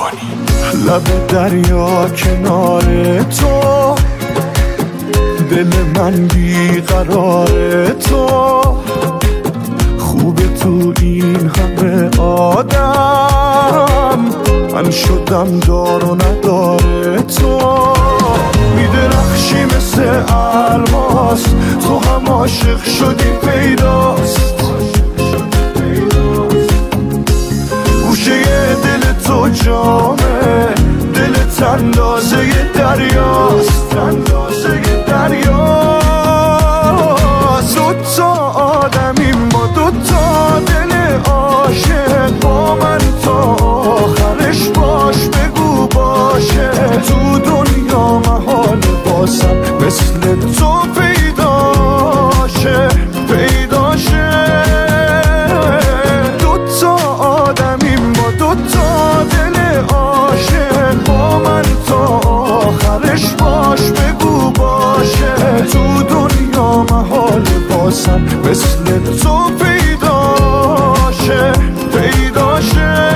بانی. لب دریا کنار تو، دل من بیقرار تو، خوبه تو این همه آدم، من شدم دار و نداره تو. میدرخشی مثل الماس، تو هم عاشق شدی پیداست، گوشه دل تو جامه، دلت اندازه دریاست، اندازه دریاست. دوتا آدمی ما، دوتا دل عاشق، با من تا آخرش باش، بگو باشه. تو دنیا محال باسم مثل تو پیداشه، پیداشه. دوتا آدمی ما، دوتا دل عاشق، با من تا آخرش باش، بگو باشه. تو دنیا محال باسم مثل تو پیداشه، پیداشه.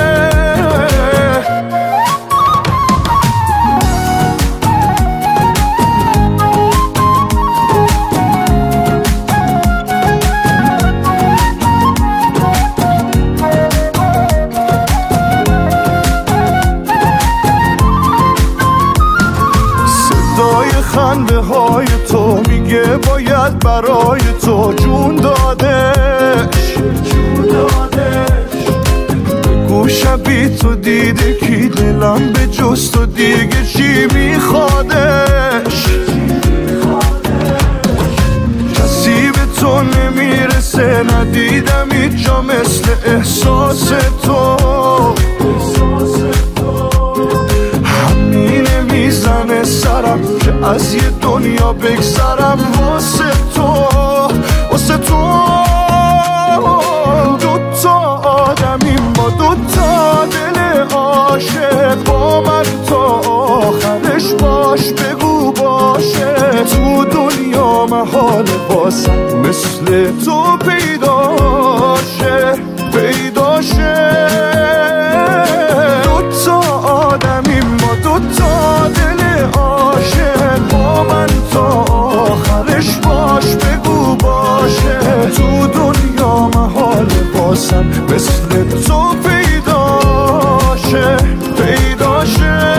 خنده های تو میگه باید برای تو جون دادش، بگو شبی تو دیده کی دلم به جز تو دیگه چی میخوادش. کسی به تو نمیرسه، ندیدم اینجا مثل احساس تو. همینه میزنه سرم که از یه دنیا بگذرم واسه تو، واسه تو. دوتا آدمی ما، دوتا دل عاشق، با من تا آخرش باش، بگو باشه. تو دنیا محال باسم مثل تو پیداشه، پیداشه. دوتا آدمی ما، دوتا دل عاشق، با من تا آخرش باش، بگو باشه. تو دنیا محال باسم مثل تو پیداشه، پیداشه.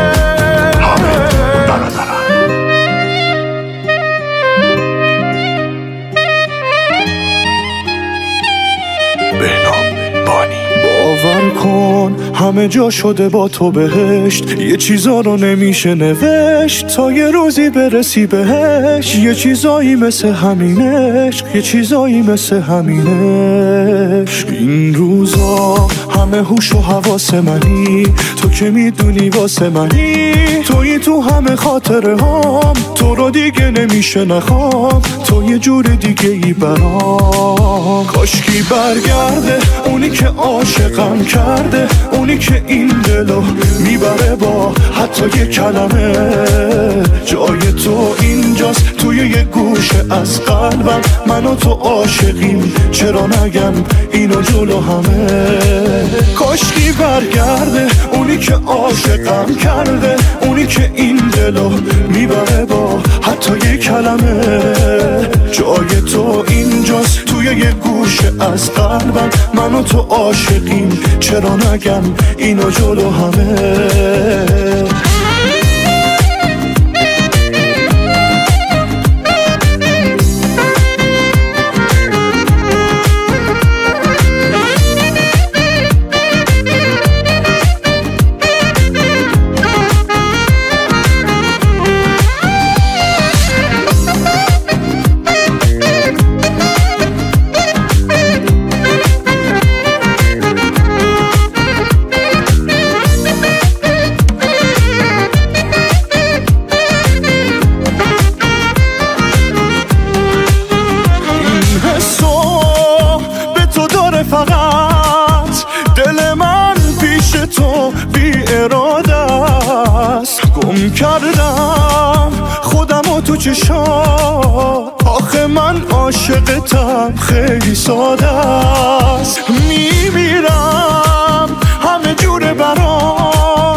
باور کن همه جا شده با تو بهشت، یه چیزا رو نمیشه نوشت تا یه روزی برسی بهش. یه چیزایی مثل همینش، یه چیزایی مثل همینش. این روزا همه هوش و حواس منی، تو که میدونی واسه منی. تویی تو همه خاطره هام، تو رو دیگه نمیشه نخوام، تو یه جور دیگه ای برام. کاشکی برگرده اونی که عاشقم کرده، اونی که این دلو میبره با حتی یه کلمه. جای تو اینجاست توی یه گوشه از قلبم، من و تو عاشقیم، چرا نگم اینو جلو همه. کاشکی برگرده اونی که عاشقم کرده، اونی که این دلو میبره با حتی یه کلمه. جای تو اینجاست توی یه گوشه از قلبم، من و تو عاشقیم، چرا نگم اینو جلو همه. فقط دل من پیش تو بی اراده است. گم کردم خودم و تو چشات، آخه من عاشقتم خیلی ساده است. میمیرم همه جوره برام،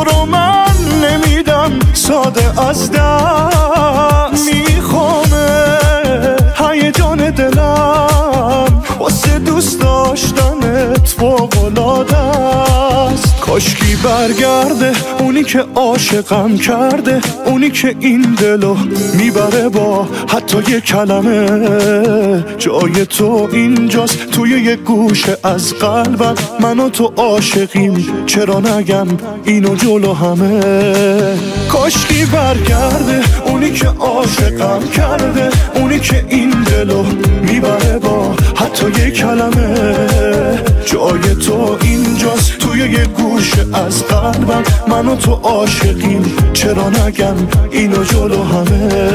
رو من نمیدم ساده از دست، میخوامه هیجان دلم واسه دوست داشتنت فوق‌العاده است. کاشکی برگرده اونی که عاشقم کرده، اونی که این دلو میبره با حتی یه کلمه. جای تو اینجاست توی یه گوشه از قلبم، من و تو عاشقیم چرا نگم اینو جلو همه. کاشکی برگرده اونی که عاشقم کرده، اونی که این دلو میبره با حتی یه کلمه. جای تو اینجاست توی یه گوشه از قلبم، من و تو عاشقیم چرا نگم اینو جلو همه.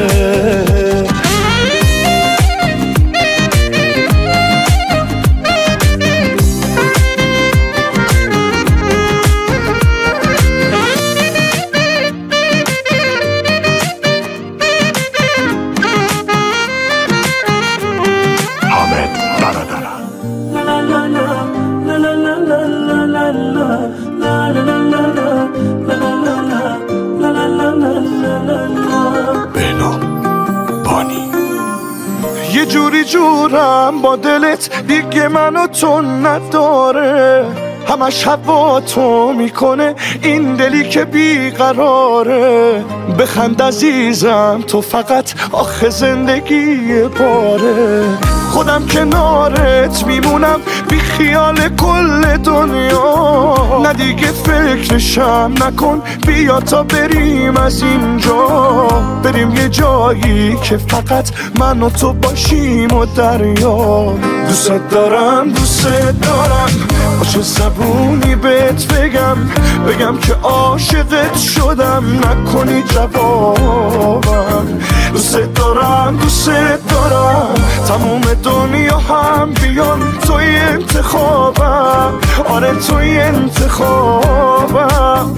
یه جوری جورم با دلت دیگه منو تو نداره، همش هوا تو میکنه این دلی که بیقراره. بخند عزیزم تو فقط آخه زندگی باره، خودم کنارت میمونم بی خیال کل دنیا. نه دیگه فکرشم نکن بیا تا بریم از اینجا، بریم یه جایی که فقط من و تو باشیم و دریا. دوست دارم دوست دارم با چه زبونی بهت بگم که عاشقت شدم نکنی جوابم. دوست دارم تموم دنیا هم بیان توی انتخابم، آره توی انتخابم.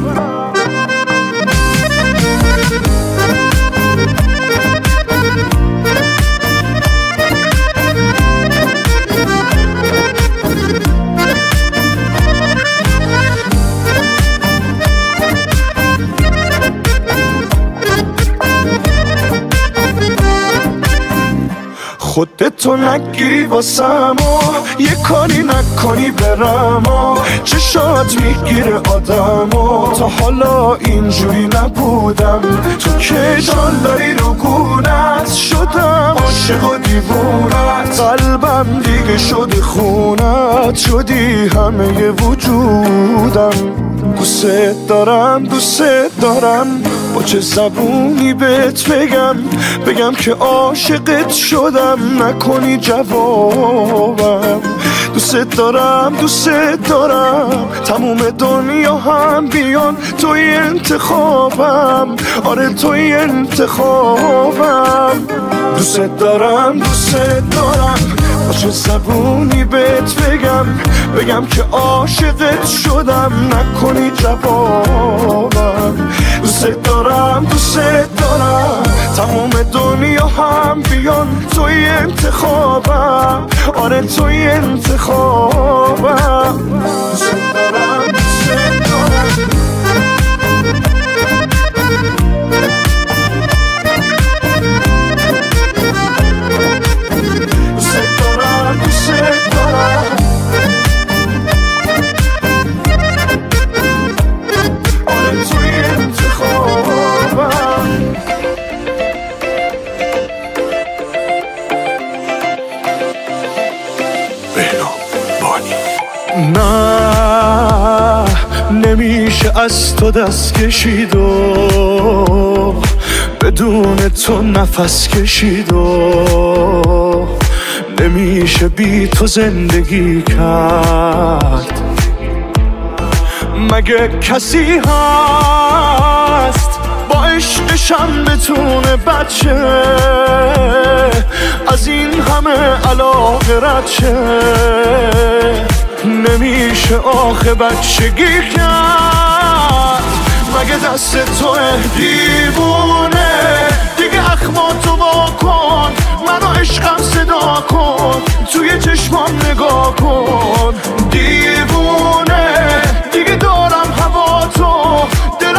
خودتو نگیری واسم و یه کاری نکنی برم و چشات میگیره آدم و تا حالا اینجوری نبودم. تو که جان داری رو گونت شدم عاشق و دیوونت، قلبم دیگه شده خونت، شدی همه وجودم. دوست دارم با چه زبونی بهت بگم که عاشقت شدم نکنی جوابم. دوست دارم تموم دنیا هم بیان توی انتخابم، آره توی انتخابم. دوست دارم با چه زبونی بهت بگم که عاشقت شدم نکنی جوابم. دوست دارم تموم دنیا هم بیان توی انتخابم، آره توی انتخابم. دوست دارم نه نمیشه از تو دست کشید و بدون تو نفس کشید و نمیشه بی تو زندگی کرد. مگه کسی هست با عشقشم بتونه بچه از این همه علاقه رد شه؟ نمیشه آخه بچگی کرد مگه دست تو دیوونه؟ دیگه اخماتو واکن منو عشقم صدا کن، توی چشمام نگاه کن دیوونه. دیگه دارم هوا تو دل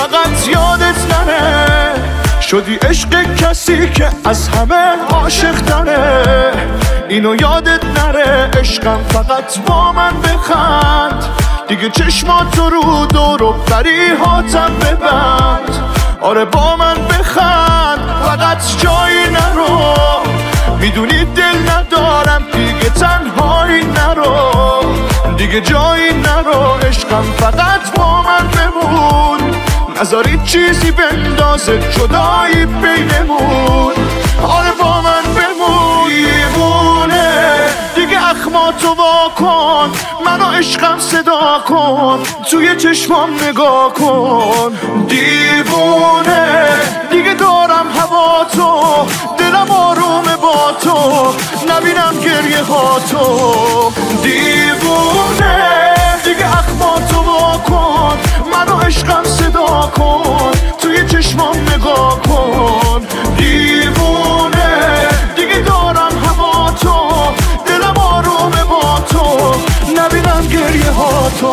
فقط یادت نره شدی عشق کسی که از همه عاشق تره اینو یادت نره عشقم فقط با من بخند دیگه چشماتو رو دور و بریهاتم ببند آره با من بخند فقط جایی نرو میدونی دل ندارم دیگه تنهایی نرو دیگه جایی نرو عشقم فقط با من بمون نذاری چیزی بندازه جدایی بینمون آره با من بمون دیوونه دیگه اخماتو وا کن منو عشقم صدا کن توی چشمام نگاه کن دیوونه دیگه دارم هوا تو دلم آرومه با تو نبینم گریه ها تو دیوونه دیگه اخماتو وا کن منو عشقم صدا کن توی چشمام نگاه کن دیوونه دیگه دارم هوا تو دلم آرومه با تو نبینم گریه ها تو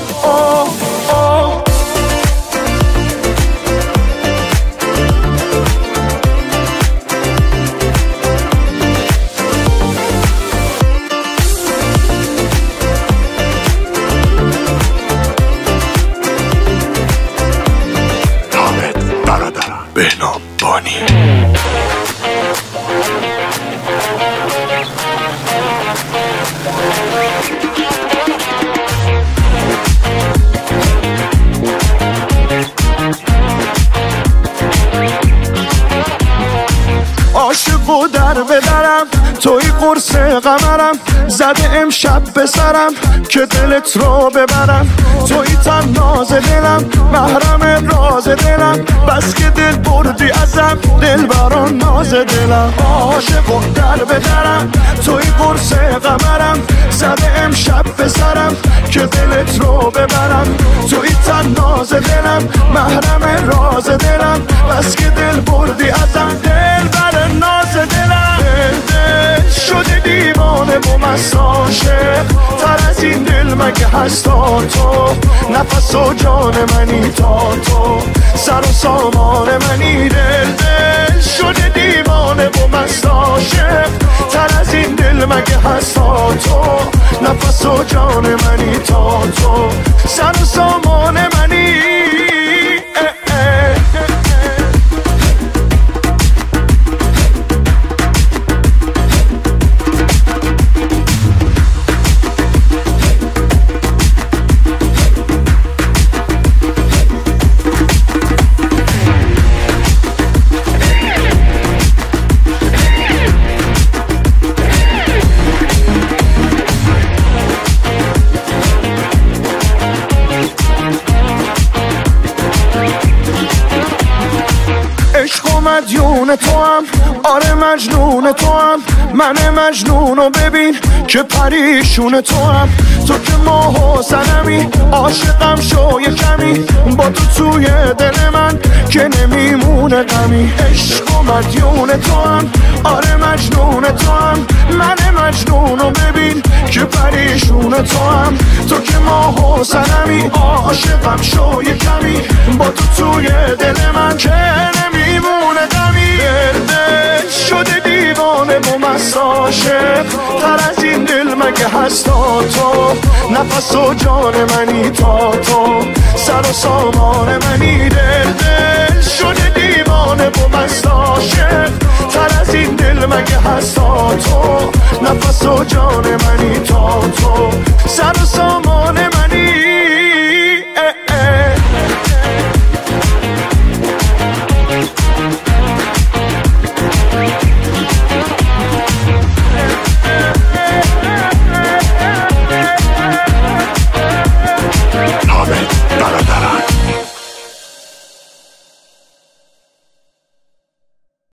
بهنام بانی عاشق و در بدرم توی قرص قمرم زده امشب به سرم که دلت رو ببرم توی تن ناز دلم محرم راز دلم بس که دل بردی ازم دل بران ناز دلم عاشق و در بدرم توی قرص قمرم زده امشب به سرم که دلت رو ببرم توی تن ناز دلم محرم راز دلم بس که دل بردی ازم دل بر ناز دلم دل شده دیوانه و مست عاشق تر از این دل مگه هست تا تو نفس و جان منی تا تو سر و سامان منی دل شده دیوانه و مست عاشق تر از این دل مگه هست تا تو نفس و جان منی تا تو سر و سامان منی مدیون تو هم آره مجنون تو هم من مجنونو ببین که پریشون تو هم تو که ماه و سنمی عاشقم شو یه کمی با تو توی دل من که نمیمونه غمی عشق و مدیون تو هم آره مجنون تو هم من مجنونو ببین که پریشون تو هم تو که ماه و سنمی عاشقم شو یه کمی با تو توی دل من که نمیمونه غمی دل شده دیوانه و مست عاشق تر از این دل مگه هست تا تو نفس و جان منی تا تو سر و سامان منی دل شده دیوانه و مست عاشق تر از این دل مگه هست تا تو نفس و جان منی تا تو سر و سامان